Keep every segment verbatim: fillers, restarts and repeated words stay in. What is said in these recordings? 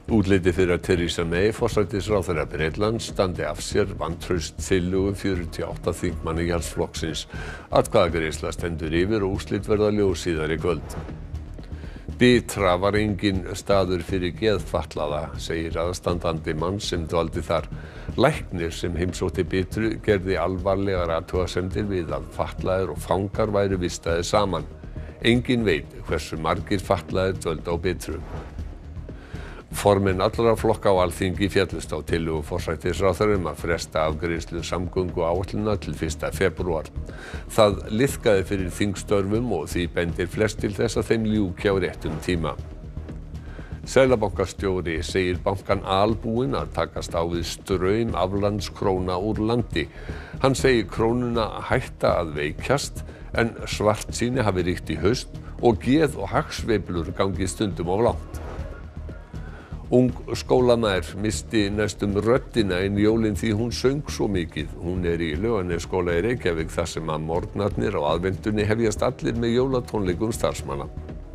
Útlitið fyrir að Theresa May, forsætisráðherra Bretlands, standi af sér vantrauststillögu fjörutíu og átta þingmanna Íhaldsflokksins. Atkvæðagreiðsla stendur yfir og úrslit verða ljós síðar í kvöld. Bitra var engin staður fyrir geðfatlaða, segir aðstandandi mann sem dvaldi þar. Læknir sem heimsótti Bitru gerði alvarlegar athugasemdir við að fatlaðir og fangar væru vistaðir saman. Enginn veit hversu margir fatlaðir dvöldu á Bitru. Formenn allra flokka á Alþingi féllust á tillögu forsætisráðherra um að fresta afgreiðslu samgönguáætlunar til fyrsta febrúar. Það liðkaði fyrir þingstörfum og því bendir flest til þess að þeim ljúki á réttum tíma. Seðlabankastjóri segir bankann albúinn að takast á við straum aflandskróna úr landi. Hann segir krónuna hætta að veikjast en svartsýni hafi ríkt í haust og geð og hagsveiflur gangi stundum of langt. Ung skólamær missti næstum röddina inn jólin því hún söng svo mikið. Hún er í Laugarnesskóla í Reykjavík þar sem að morgnarnir á aðventunni hefjast allir með jólatónleikum starfsmanna.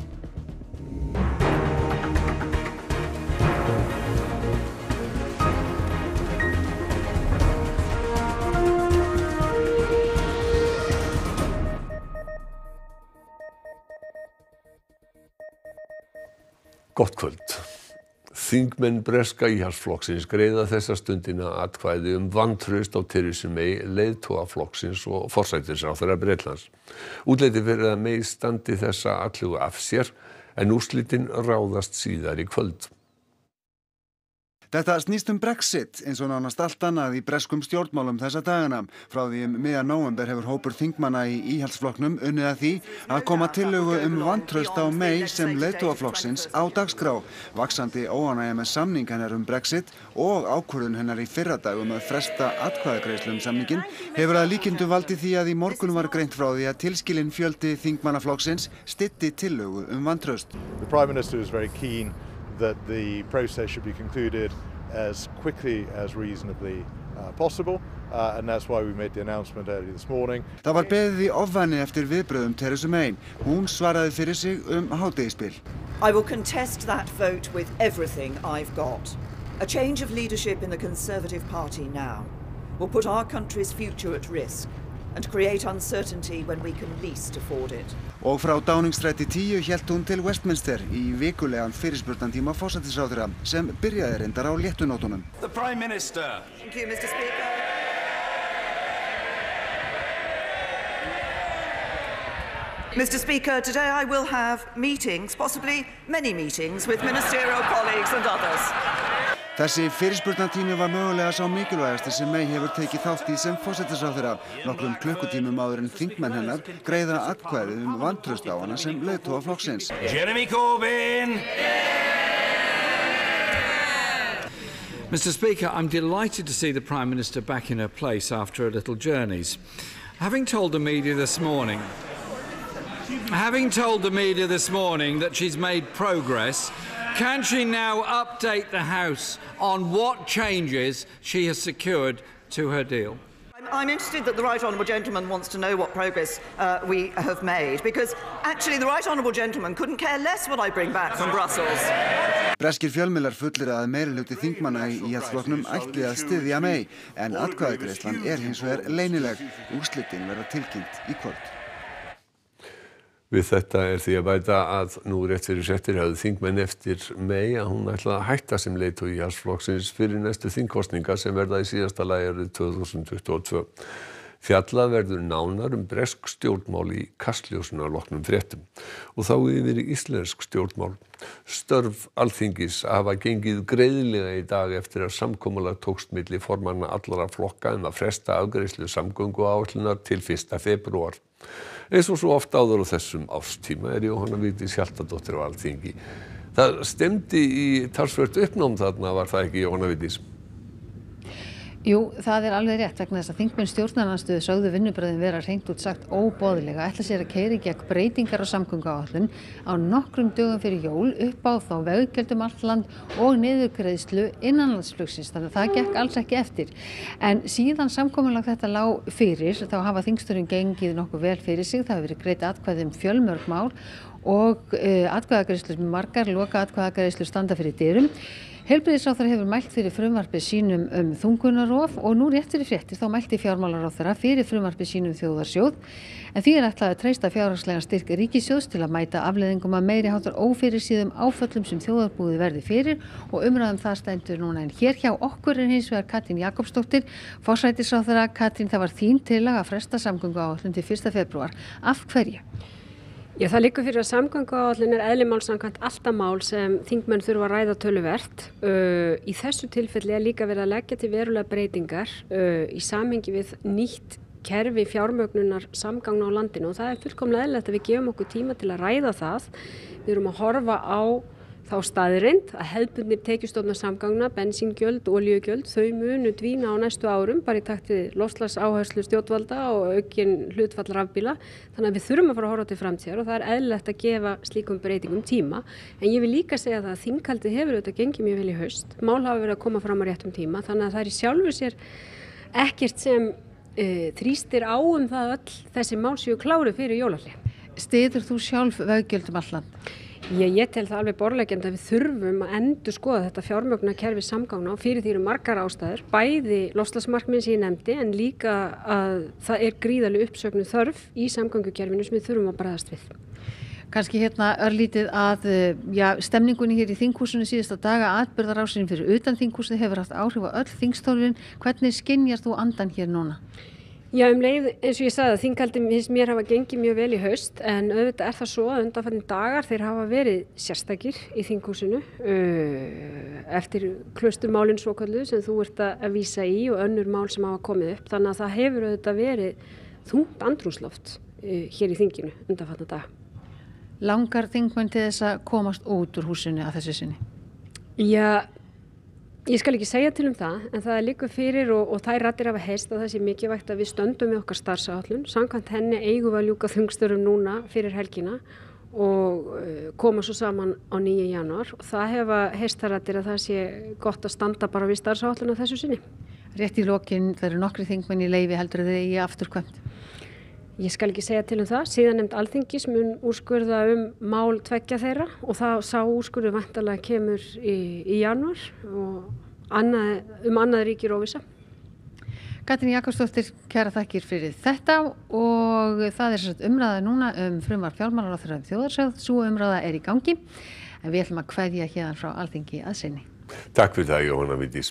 Gott kvöld. Þingmenn breska Íhaldsflokksins greiða þessa stundina atkvæði um vantraust á Theresa May, leiðtoga flokksins og forsætisráðherra Bretlands. Útlitið fyrir að May standi þessa atlögu af sér en úrslitin ráðast síðar í kvöld. Þetta snýst um Brexit, eins og nánast allt annað í breskum stjórnmálum þessa dagana. Frá því um miðjan nóvember hefur hópur þingmanna í Íhaldsflokknum unnið að því að koma tillögu um vantraust á May sem leiðtogaflokksins á dagskrá. Vaxandi óánægja með samning hennar um Brexit og ákvörðun hennar í fyrradag um að fresta atkvæðagreiðslu um samninginn hefur að líkindum valdið því að í morgun var greint frá því að tilskilinn fjöldi þingmannaflokksins styddi tillögu um vantraust. The Prime Minister is very keen that the process should be concluded as quickly as reasonably uh, possible, uh, and that's why we made the announcement early this morning. Það var beðið í ofvæni eftir viðbrögðum Theresa May. Hún svaraði fyrir sig um hádegisbil. I will contest that vote with everything I've got. A change of leadership in the Conservative Party now will put our country's future at risk and create uncertainty when we can least afford it. Og frá Downingstræti tíu hélt hún til Westminster í vikulegan fyrirspurnatíma forsætisráðherra sem byrjaði reyndar á léttunótunum. The Prime Minister. Thank you, Mister Speaker. Mister Speaker, today I will have meetings, possibly many meetings, with ministerial colleagues and others. Þessi fyrirspurnatími var mögulega sá mikilvægasti sem May hefur tekið þátt í sem forsætisráðherra. Nokkrum klukkutímum áður en þingmenn hennar greiða atkvæði um vantraust á hana sem leiðtoga flokksins. Jeremy Corbyn. Mister Speaker, I'm delighted to see the Prime Minister back in her place after her little journeys. Having told the media this morning, having told the media this morning that she's made progress, can she now update the House on what changes she has secured to her deal? I'm interested that the Right Honourable Gentleman wants to know what progress uh, we have made, because actually the Right Honourable Gentleman couldn't care less what I bring back from Brussels. Breskir fjölmiðlar fullir að meirihluti þingmanna í Íhaldsflokknum ætli að styðja May, en atkvæðagreiðslan er hins vegar leynileg. Úrslitin verða tilkynnt í kvöld. Við þetta er því að bæta að nú rétt fyrir settir hafði þingmenn eftir May að hún ætlaði að hætta sem leiðtogi Íhaldsflokksins fyrir næstu þingkosningar sem verða í síðasta lagi árið tvö þúsund tuttugu og tvö. Fjallað verður nánar um bresk stjórnmál í kastljósinu að loknum fréttum og þá yfir í íslensk stjórnmál. Störf Alþingis hafa gengið greiðlega í dag eftir að samkomulag tókst milli formanna allra flokka um að fresta afgreiðslu samgönguáætlunar til fyrsta febrúar. Eins og svo oft áður á þessum árstíma er Jóhanna Vigdís Hjaltadóttir á Alþingi. Það stemdi í talsvert uppnám þarna, var það ekki, Jóhanna Vigdís? Jú, það er alveg rétt vegna þess að þingmenn stjórnarandstöðu sögðu vinnubrögðin vera hreint út sagt óboðlega, ætla sér að keyra í gegn breytingar á samgönguáætlun á nokkrum dögum fyrir jól upp á þá veggjöldum allt land og niðurgreiðslu innanlandsflugsins, þannig að það gekk alls ekki eftir. En síðan samkomulag þetta lá fyrir, þá hafa þingstörfin gengið nokkuð vel fyrir sig, það hefur verið greidd atkvæði um fjölmörg mál og uh, atkvæðagreiðslur margar, loka atkvæðagreiðslur standa fyrir dyrum. Heilbrigðisráðherra hefur mælt fyrir frumvarpi sínum um þungunarrof og nú rétt fyrir fréttir þá mælti fjármálaráðherra fyrir frumvarpi sínum þjóðarsjóð en því er ætlað að treysta fjárhagslegan styrk ríkissjóðs til að mæta afleiðingum af meiri háttar ófyrirsíðum áföllum sem þjóðarbúið verði fyrir og umræðum það stendur núna en hér hjá okkur er hins vegar Katrín Jakobsdóttir, forsætisráðherra. Katrín, það var þín tillaga að fresta samgönguáætlun til fyrsta febrúar. Af hverju? Já, það liggur fyrir að samgönguáætlun er eðli máls samkvæmt alltaf mál sem þingmenn þurfa að ræða töluvert. Uh, í þessu tilfelli er líka verið að leggja til verulega breytingar uh, í samhengi við nýtt kerfi fjármögnunar samgangna á landinu og það er fullkomlega eðlilegt að við gefum okkur tíma til að ræða það. Við erum að horfa á þá staðreind að hefðbundnir tekjustofnar samgangna, bensíngjöld, olíugjöld, þau munu dvína á næstu árum bara í takt við loftslagsáherslu stjórnvalda og aukin hlutfall rafbíla. Þannig að við þurfum að fara að horfa til framtíðar og það er eðlilegt að gefa slíkum breytingum tíma. En ég vil líka segja það að þinghaldið hefur auðvitað gengið mjög vel í haust. Mál hafa verið að koma fram á réttum tíma þannig að það er í sjálfu sér ekkert sem uh, þrýstir á um það öll þessi mál séu kláruð fyrir jólahlé. Styður þú sjálf veggjöld um allt land? Ég, ég tel það alveg borðleggjandi að við þurfum að endur skoða þetta fjármögnunarkerfi samgangna og fyrir því eru margar ástæður, bæði loftslagsmarkmiðin sem ég nefndi en líka að það er gríðarleg uppsögnuð þörf í samgöngukerfinu sem við þurfum að bregðast við. Kannski hérna örlítið að já, stemningunni hér í þinghúsinu síðasta daga, atburðarásin fyrir utan þinghúsið hefur haft áhrif á öll þingstólfin. Hvernig skynjar þú andan hér núna? Já, um leið eins og ég sagði að þinghaldið finnst mér hafa gengið mjög vel í haust en auðvitað er það svo að undanfarnir dagar þeir hafa verið sérstakir í þinghúsinu uh, eftir klausturmálin svokölluðu sem þú ert að vísa í og önnur mál sem hafa komið upp þannig að það hefur auðvitað verið þungt andrúmsloft uh, hér í þinginu undanfarna daga. Langar þingmenn til þess að komast út úr húsinu að þessu sinni? Já, ég skal ekki segja til um það, en það er líka fyrir og, og þær raddir hafa heyrst að það sé mikilvægt að við stöndum með okkar starfsáætlun. Samkvæmt henni eigum við að ljúka þungstörfum núna fyrir helgina og uh, koma svo saman á níunda janúar. Og það hefa heyrst þær raddir að það sé gott að standa bara við starfsáætlun á þessu sinni. Rétt í lokin, það eru nokkri þingmenn í leyfi heldur þið í afturkvæmt? Ég skal ekki segja til um það. Síðan nefnd Alþingis mun úrskurða um mál tveggja þeirra og það sá úrskurðu væntanlega kemur í, í janúar og annað, um annað ríkir óvissa. Katrín Jakobsdóttir, kæra þakkir fyrir þetta og það er umræða núna um frumvarp fjármálaráðherra um þjóðarsjóð. Sú umræða er í gangi en við ætlum að kveðja héðan frá Alþingi að sinni. Takk fyrir það, Jóhanna Vigdís.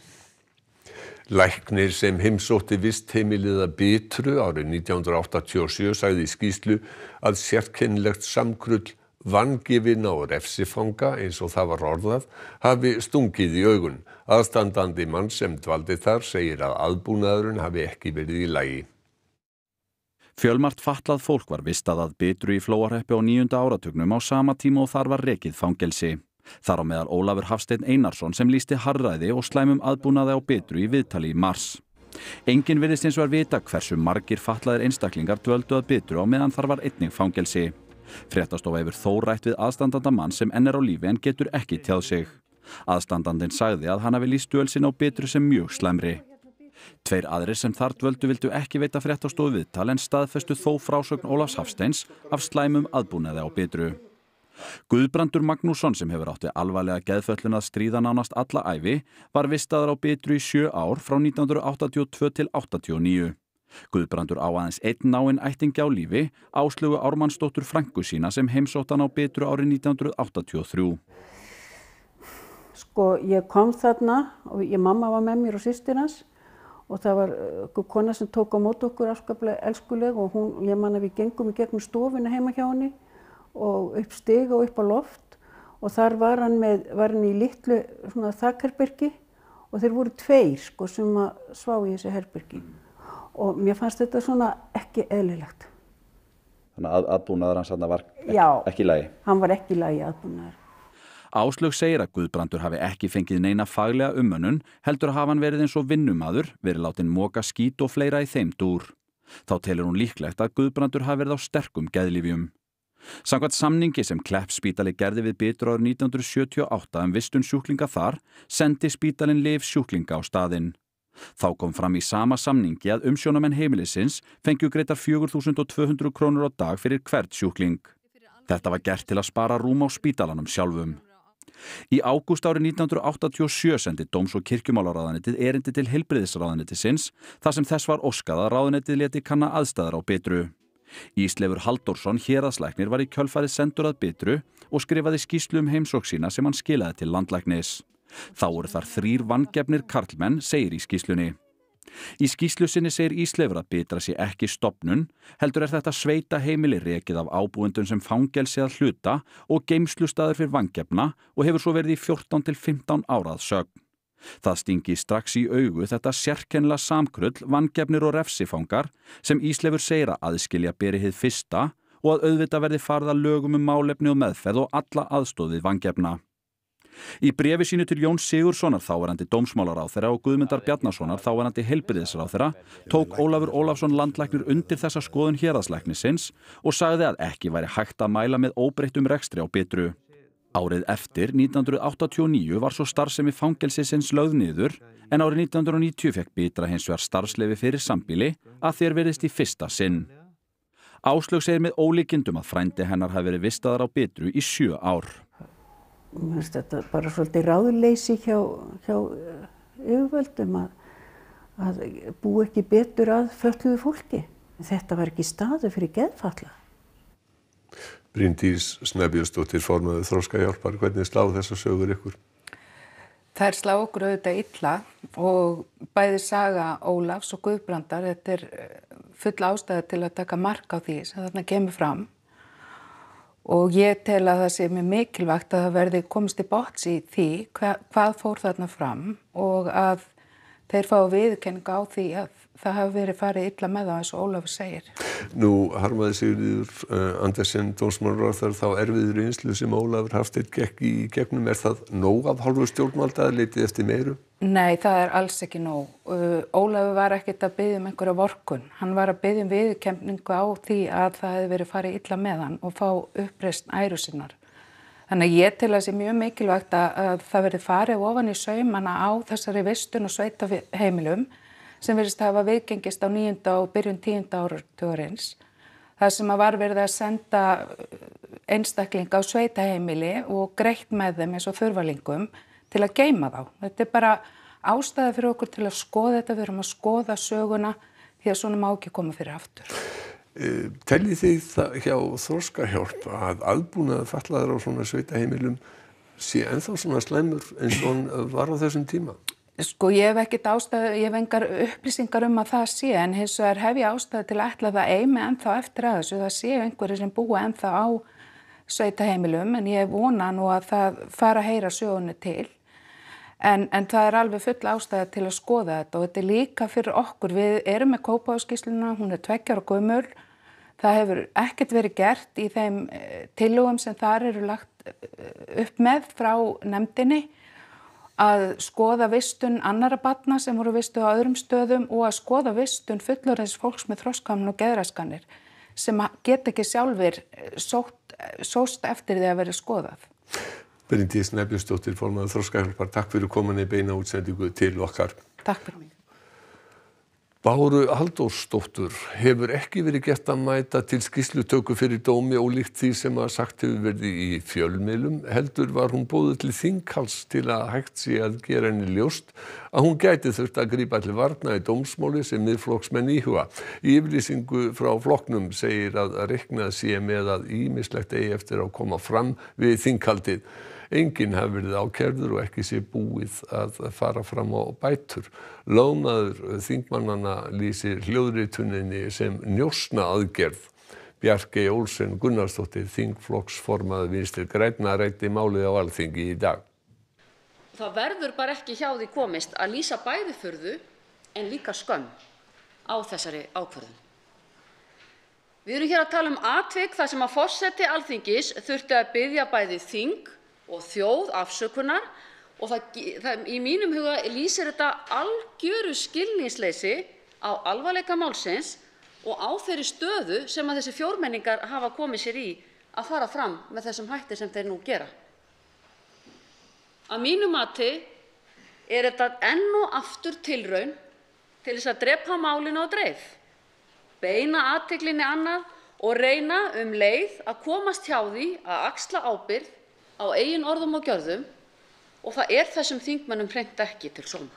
Læknir sem heimsótti vistheimilið að Bitru árið nítján hundruð áttatíu og sjö sagði í skýrslu að sérkennilegt samkrull vangefinna og refsifanga eins og það var orðað hafi stungið í augun. Aðstandandi mann sem dvaldi þar segir að aðbúnaðurinn hafi ekki verið í lagi. Fjölmargt fatlað fólk var vistað að Bitru í Flóahreppi á níunda áratugnum á sama tíma og þar var rekið fangelsi. Þar á meðal Ólafur Hafsteinn Einarsson sem lýsti harðræði og slæmum aðbúnaði á Bitru í viðtali í mars. Enginn virðist hins vegar vita hversu margir fatlaðir einstaklingar dvöldu að Bitru á meðan þar var einnig fangelsi. Fréttastofa hefur þó rætt við aðstandanda mann sem enn er á lífi en getur ekki tjáð sig. Aðstandandinn sagði að hann hafi lýst dvöl sinni á Bitru sem mjög slæmri. Tveir aðrir sem þar dvöldu vildu ekki veita fréttastofu viðtal en staðfestu þó frásögn Ólafs Hafsteins af slæmum aðbúnaði á Bitru. Guðbrandur Magnússon sem hefur átti alvarlega geðföllun að stríða nánast alla ævi var vistaður á Bitru í sjö ár frá nítján hundruð áttatíu og tvö til áttatíu og níu. Guðbrandur á aðeins einn náinn ættingja á lífi, Áslaugu Ármannsdóttur frænku sína sem heimsótti hann á Bitru árið nítján hundruð áttatíu og þrjú. Sko ég kom þarna og ég mamma var með mér og systir hans og það var uh, kona sem tók á móti okkur afskaplega elskuleg og hún, ég man að við gengum í gegnum stofuna heima hjá henni og upp stiga og upp á loft og þar var hann, með, var hann í litlu svona þakherbergi og þeir voru tveir sko, sem að svá í þessu herbergi og mér fannst þetta svona ekki eðlilegt. Þannig að aðbúnaður hans var ekki, Já, ekki í lagi? Já, hann var ekki í lagi aðbúnaður. Áslaug segir að Guðbrandur hafi ekki fengið neina faglega umönnun, heldur hafa hann verið eins og vinnumaður, verið látinn moka skít og fleira í þeim dúr. Þá telur hún líklegt að Guðbrandur hafi verið á sterkum geðlyfjum. Samkvæmt samningi sem Kleppsspítali gerði við Bitru árið nítján hundruð sjötíu og átta um vistun sjúklinga þar, sendi spítalinn lyf sjúklinga á staðinn. Þá kom fram í sama samningi að umsjónarmenn heimilisins fengju greiddar fjögur þúsund tvö hundruð krónur á dag fyrir hvern sjúkling. Þetta var gert til að spara rúm á spítalanum sjálfum. Í ágúst árið nítján hundruð áttatíu og sjö sendi dóms- og kirkjumálaráðuneytið erindi til heilbrigðisráðuneytisins þar sem þess var óskað að ráðuneytið léti kanna aðstæður á Bitru. Ísleifur Halldórsson héraðslæknir var í kjölfarið sendur að Bitru og skrifaði skýrslu um heimsókn sína sem hann skilaði til landlæknis. Þá voru þar þrír vangefnir karlmenn, segir í skýrslunni. Í skýrslu sinni segir Ísleifur að Bitra sé ekki stofnun, heldur er þetta sveita heimili rekið af ábúendum sem fangelsi að hluta og geymslustaður fyrir vangefna og hefur svo verið í fjórtán til fimmtán ára að sögn. Það stingi strax í augu þetta sérkennilega samkrull, vangefnir og refsifangar sem Ísleifur segir að aðskilja beri hið fyrsta og að auðvitað verði farið að lögum um málefni og meðferð og alla aðstoð við vangefna. Í bréfi sínu til Jóns Sigurðssonar þáverandi dómsmálaráðherra og Guðmundar Bjarnasonar þáverandi heilbrigðisráðherra tók Ólafur Ólafsson landlæknir undir þessa skoðun héraðslæknisins og sagði að ekki væri hægt að mæla með óbreyttum rekstri á Bitru. Árið eftir, nítján hundruð áttatíu og níu, var svo starfsemi fangelsisins lögð niður en árið nítján hundruð og níutíu fékk Bitra hins vegar starfsleyfi fyrir sambýli að þér virðist í fyrsta sinn. Áslaug segir með ólíkindum að frændi hennar hafi verið vistaðar á Bitru í sjö ár. Mér finnst þetta bara svolítið ráðleysi hjá, hjá yfirvöldum að, að búa ekki betur að fötluðu fólki. Þetta var ekki staður fyrir geðfalla. Bryndís Snæbjörnsdóttir, formaður Þroskahjálpar, hvernig slá þessar sögur ykkur? Þær slá okkur auðvitað illa og bæði saga Ólafs og Guðbrandar, þetta er full ástæða til að taka mark á því sem þarna kemur fram. Og ég tel að það sé mjög mikilvægt að það verði komist til botns í því hva, hvað fór þarna fram og að þeir fá viðurkenningu á því að það hafi verið farið illa með það eins og Ólafur segir. Nú harmaði Sigríður uh, Andersen dómsmálaráðherra þá erfiðu reynslu sem Ólafur Hafsteinn gekk í gegnum. Er það nóg af hálfu stjórnvalda að leitið eftir meiru? Nei, það er alls ekki nóg. Uh, Ólafur var ekkert að biðja um einhverja vorkunn. Hann var að biðja um viðurkenningu á því að það hefði verið farið illa með hann og fá uppreisn æru sinnar. Þannig að ég tel að það sé mjög mikilvægt að, að það verið farið ofan í saumana á þessari vistun og sveitaheimilum sem virðist hafa viðgengist á níunda og byrjun tíunda áratugarins. Það sem var verið að senda einstaklinga á sveitaheimili og greitt með þeim eins og þurfalingum til að geyma þá. Þetta er bara ástæða fyrir okkur til að skoða þetta, við erum að skoða söguna því að svona má ekki koma fyrir aftur. Teljið þið það hjá Þroskahjálp að aðbúnaður fatlaðir á svona sveitaheimilum sé ennþá svona slæmur eins og hann var á þessum tíma? Sko ég hef ekkert ástæðu, ég hef engar upplýsingar um að það sé, en hins vegar hef ég ástæðu til að ætla það eimi ennþá eftir að þessu. Það séu einhverjir sem búa ennþá á sveitaheimilum, en ég vona nú að það fara að heyra sögunni til. En, en það er alveg full ástæða til að skoða þetta og þetta er líka fyrir okkur. Við erum með Kópavogsskýrsluna, hún er tveggja ára gömul. Það hefur ekkert verið gert í þeim tillögum sem þar eru lagt upp með frá nefndinni að skoða vistun annarra barna sem voru vistuð á öðrum stöðum og að skoða vistun fullorðins fólks með þroskahömlun og geðraskanir sem geta ekki sjálfir sótt, sóst eftir því að vera skoðað. Bryndís Snæbjörnsdóttir, formaður Þroskahjálpar, takk fyrir komin í beina útsendingu til okkar. Takk fyrir mig. Báru Halldórsdóttur hefur ekki verið gert að mæta til skýrslutöku fyrir dómi ólíkt því sem að sagt hefur verið í fjölmiðlum. Heldur var hún boðuð til þinghalds til að hægt sé að gera henni ljóst að hún gæti þurft að grípa til varna í dómsmáli sem Miðflokksmenn íhuga. Í yfirlýsingu frá flokknum segir að reiknað sé með að ýmislegt eigi eftir að koma fram við þinghaldið. Enginn hafi verið ákærður og ekki sé búið að fara fram á bætur. Lögmaður þingmannanna lýsir hljóðrituninni sem njósna aðgerð. Bjarkey Olsen Gunnarsdóttir, þingflokksformaður Vinstri grænna, ræddi málið á Alþingi í dag. Það verður bara ekki hjá því komist að lýsa bæði furðu en líka skömm á þessari ákvörðun. Við erum hér að tala um atvik þar sem að forseti Alþingis þurfti að biðja bæði þing og þjóð afsökunar og það, það, í mínum huga lýsir þetta algjöru skilningsleysi á alvarleika málsins og á þeirri stöðu sem að þessi fjórmenningar hafa komið sér í að fara fram með þessum hætti sem þeir nú gera. Að mínu mati er þetta enn og aftur tilraun til þess að drepa málinu á dreif, beina athyglinni annað og reyna um leið að komast hjá því að axla ábyrgð á eigin orðum og gjörðum og það er þessum þingmönnum hreint ekki til sóma.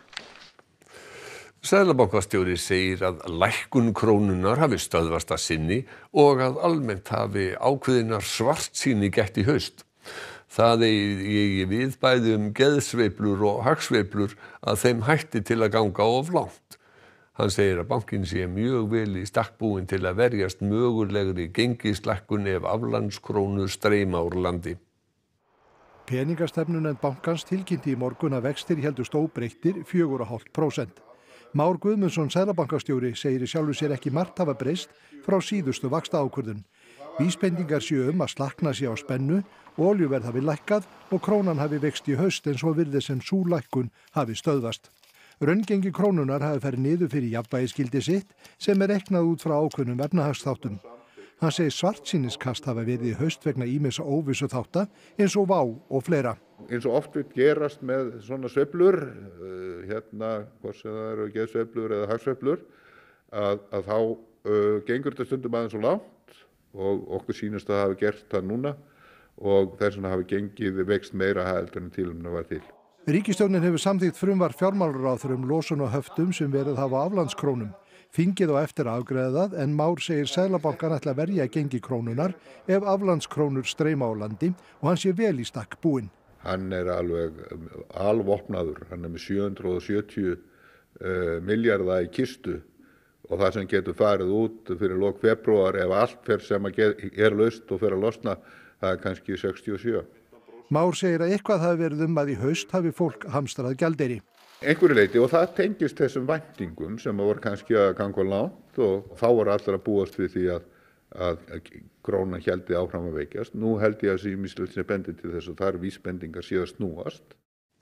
Seðlabankastjóri segir að lækkun krónunnar hafi stöðvast að sinni og að almennt hafi ákveðinnar svartsýni gætt í haust. Það eigi við bæði um geðsveiflur og hagsveiflur að þeim hætti til að ganga of langt. Hann segir að bankinn sé mjög vel í stakk búinn til að verjast mögulegri gengislækkun ef aflandskrónur streyma úr landi. Peningastefnunefnd bankans tilkynnti í morgun að vextir héldust óbreyttir fjögur og hálft prósent. Már Guðmundsson seðlabankastjóri segir í sjálfu sér ekki margt hafa breyst frá síðustu vaxtaákvörðun. Vísbendingar séu um að slakna sé á spennu, olíuverð hafi lækkað og krónan hafi vext í haust en svo virðist sem sú lækkun hafi stöðvast. Raungengi krónunar hafi farið niður fyrir jafnvægisgildi sitt sem er reiknað út frá ákveðnum efnahagsþáttum. Hann segir svartsýniskast hafa verið í haust vegna ýmissa óvissu þátta eins og WOW og fleira. Eins og oft vil gerast með svona sveiflur, uh, hérna hvort sem það eru geðsveiflur eða hagsveiflur, að, að þá uh, gengur þetta stundum aðeins svo langt og okkur sýnist að það hafi gert það núna og þess vegna hafi gengið vext meira heldur en tilumna var til. Ríkisstjórnin hefur samþykkt frumvarp fjármálaráðherra um losun og höftum sem verið hafa aflandskrónum. Þingið á eftir að afgreiða það en Már segir Seðlabankann ætla að verja gengi krónunar ef aflandskrónur streyma á landi og hann sé vel í stakk búinn. Hann er alveg alvopnaður, hann er með sjö hundruð sjötíu uh, milljarða í kistu og það sem getur farið út fyrir lok febrúar ef allt fer sem er laust og fer að losna, það er kannski sextíu og sjö. Már segir að eitthvað hafi verið um að í haust hafi fólk hamstrað gjaldeyri. Einhverju leyti og það tengist þessum væntingum sem voru kannski að ganga langt og þá voru allir að búast við því að, að, að krónan héldi áfram að veikjast. Nú held ég að þessi ýmislegt sem bendi til þess að það er vísbendingar síðan snúast.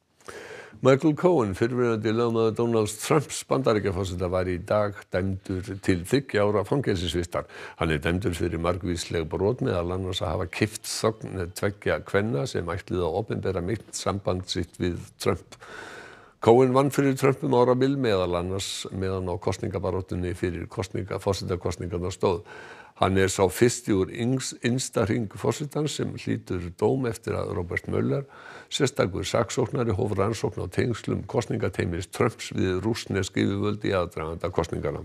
Michael Cohen, fyrrverandi lögmaður Donalds Trumps Bandaríkjaforseta, var í dag dæmdur til þriggja ára fangelsisvistar. Hann er dæmdur fyrir margvísleg brot meðal annars að hafa kippt þögn tveggja kvenna sem ætluðu að opinbera mitt samband sitt við Trump. Cohen vann fyrir Trump um árabil meðal annars meðan á kosningabaráttunni fyrir kosninga, forsetakosningarnar stóð. Hann er sá fyrsti úr innsta hring forsetans sem hlýtur dóm eftir að Robert Mueller, sérstakur saksóknari, hóf rannsókn á tengslum kosningateymis Trumps við rússnesk yfirvöld í aðdraganda kosninganna.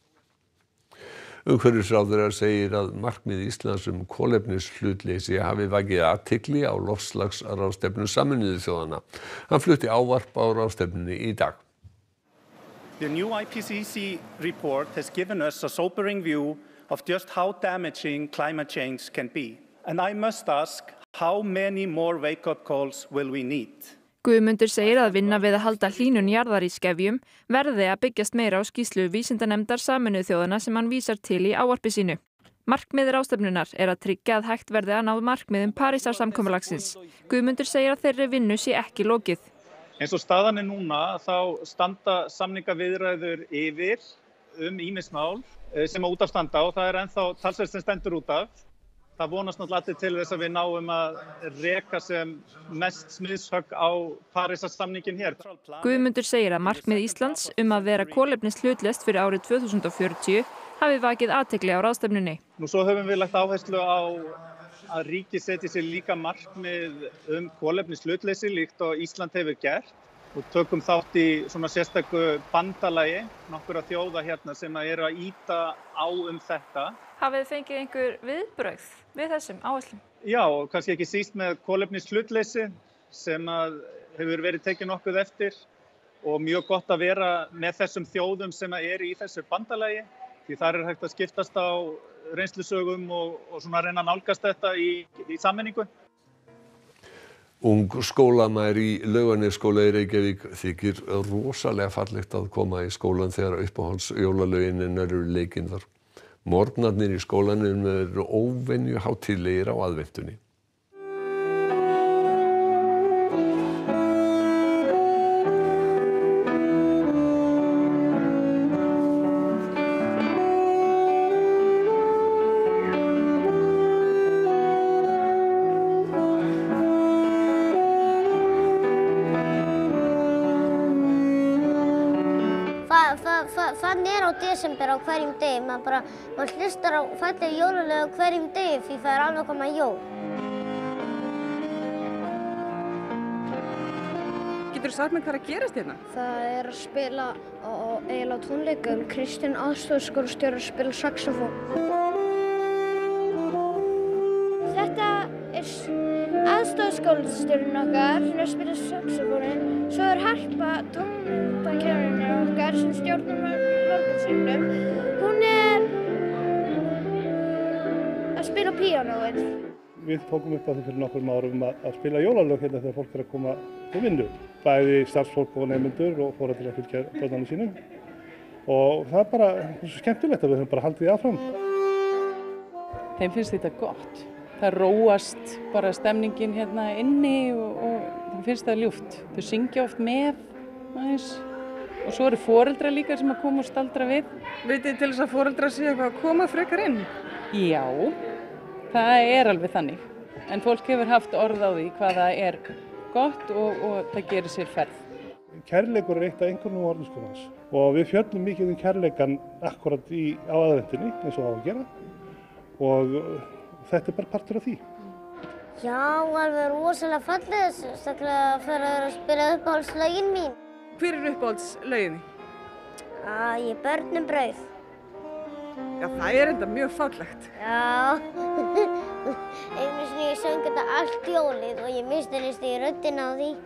Umhverfisráðherra segir að markmið Íslands um kolefnishlutleysi hafi vakið athygli á loftslagsráðstefnu Sameinuðu þjóðanna. Hann flutti ávarp á ráðstefnunni í dag. The new I P C C report has given us a sobering view of just how damaging climate change can be. And I must ask, how many more wake-up calls will we need? Guðmundur segir að vinna við að halda hlýnun jarðar í skefjum verði að byggjast meira á skýrslu vísindanefndar Sameinuðu þjóðanna sem hann vísar til í ávarpi sínu. Markmið ráðstefnunnar er að tryggja að hægt verði að ná markmiðum Parísarsamkomulagsins. Guðmundur segir að þeirri vinnu sé ekki lokið. Eins og staðan er núna þá standa samningaviðræður yfir um ýmis mál sem að út af standa og það er ennþá talsvert sem stendur út af. Það vonast náttúrulega allir til þess að við náum að reka sem mest smiðshögg á Parísarsamninginn hér. Guðmundur segir að markmið Íslands um að vera kolefnishlutlaust fyrir árið tvö þúsund og fjörutíu hafi vakið athygli á ráðstefnunni. Nú svo höfum við lagt áherslu á að ríkið setji sér líka markmið um kolefnishlutleysi líkt og Ísland hefur gert og tökum þátt í svona sérstaku bandalagi nokkurra þjóða hérna sem eru að ýta á um þetta. Hafið þið fengið einhver viðbrögð við þessum áherslum? Já, og kannski ekki síst með kolefnishlutleysi sem að hefur verið tekið nokkuð eftir og mjög gott að vera með þessum þjóðum sem eru í þessu bandalagi því þar er hægt að skiptast á reynslusögum og, og svona reyna að nálgast þetta í, í sammenningu. Ung skólamær í Laugarnesskóla í Reykjavík þykir rosalega fallegt að koma í skólan þegar uppáhalds jólalögin eru leikin þar. Morgnarnir í skólanum eru óvenju hátíðlegir á aðventunni. Fa, fa, fa, þannig er á desember á hverjum degi. Maður bara, maður hlustar á falleg jólalög á hverjum degi því það er alveg að koma jól. Geturðu sagt mér hvað er að gerast hérna? Það er að spila á eiginlega tónleikum. Kristinn aðstoðarskólastjóri að spila saxófón. Þetta er aðstoðarskólastjórinn okkar sem er að spila saxófónin. Svo er Harpa, tónlistarkennarinn okkar sem stjórnar morgunsöngnum. Hún er að spila píanóið. Við tókum upp á því fyrir nokkrum árum að, að spila jólalög hérna þegar fólk er að koma til vinnu. Bæði starfsfólk og nemendur og foreldrar að fylgja börnunum sínum. Og það er bara svo skemmtilegt að við höfum bara haldið því áfram. Þeim finnst þetta gott. Það róast bara stemningin hérna inni og, og þeim finnst það ljúft. Þau syngja oft með aðeins. Og svo eru foreldrar líka sem að koma og staldra við. Vitið til þess að foreldrar séu eitthvað að koma frekar inn? Já, það er alveg þannig. En fólk hefur haft orð á því hvað það er gott og, og það gerir sér ferð. Kærleikur er eitt af einhvernum orðinskólans og við fjöllum mikið um kærleikan akkurat í, á aðventunni eins og á að gera og þetta er bara partur af því. Já, alveg rosalega falleg, sérstaklega fyrir að spila uppáhaldslögin mín. Hver er uppáhaldslögin? Ah, ég er börnum brauð. Já, það er enda mjög fallegt. Já, einu sinni ég söng þetta allt jólið og ég misti næst í röddina á því.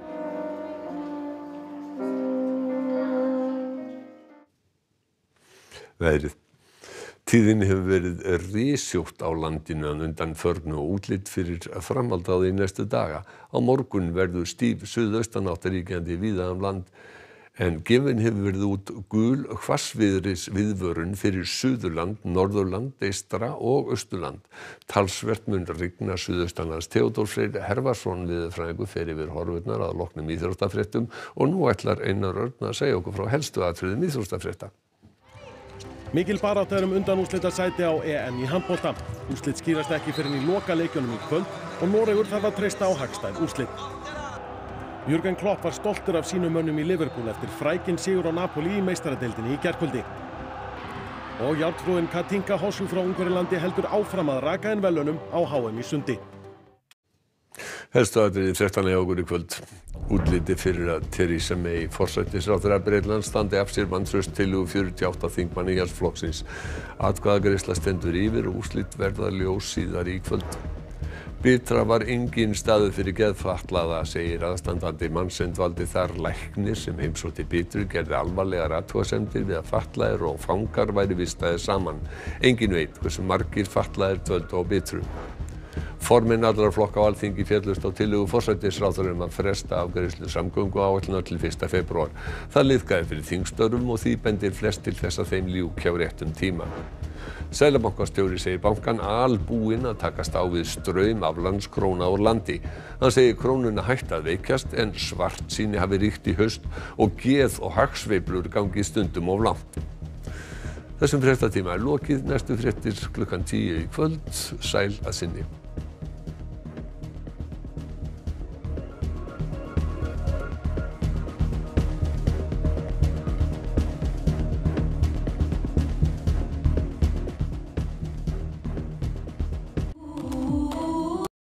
Veðrið. Tíðin hefur verið rysjótt á landinu undan förnu og útlit fyrir framhald á því næstu daga. Á morgun verður stíf suðaustanátt ríkjandi víða um land. En gefin hefur verið út gul hvassviðris viðvörun fyrir Suðurland, Norðurland, Eystra og Austurland. Talsvert mun rigna suðaustanlands. Theodór Freyr Hervarsson veðurfræðingur fer yfir horfurnar að loknum íþróttafréttum og nú ætlar Einar Örn að segja okkur frá helstu atriðum íþróttafrétta. Mikil barátta er um undanúrslitasæti á E M í handbolta. Úrslit skýrast ekki fyrr en í lokaleikjunum í kvöld og Noregur þarf að treysta á hagstæð úrslit. Jürgen Klopp var stoltur af sínum mönnum í Liverpool eftir frækinn sigur á Napoli í meistaradeildinni í gærkvöldi. Og járnfrúin Katinka Hossú frá Ungverjalandi heldur áfram að raka inn verðlaunum á H M í sundi. Helstu atriði fréttanna hjá okkur í kvöld. Útliti fyrir að Theresa May forsætisráðherra Bretlands standi af sér vantrauststillögu fjörutíu og átta þingmanna Íhaldsflokksins. Atkvæðagreiðsla stendur yfir og úrslit verða ljós síðar í kvöld. Bitra var engin staður fyrir geðfatlaða, segir aðstandandi manns sem dvaldi þar. Læknir sem heimsótti Bitru gerði alvarlegar athugasemdir við að fatlaðir og fangar væri vistaðir saman. Engin veit hversu margir fatlaðir dvöldu á Bitru. Formenn allra flokka á Alþingi féllust á tillögu forsætisráðherra um að fresta afgreiðslu samgönguáætlunar til fyrsta febrúar. Það liðkaði fyrir þingstörfum og því bendir flest til þess að þeim ljúki á réttum tíma. Seðlabankastjóri segir bankann albúinn að takast á við straum aflandskróna úr landi. Hann segir krónuna hætt að veikjast en svartsýni hafi ríkt í haust og geð og hagsveiflur gangi stundum of langt. Þessum fréttatíma er lokið. Næstu fréttir klukkan tíu í kvöld. Sæl að sinni.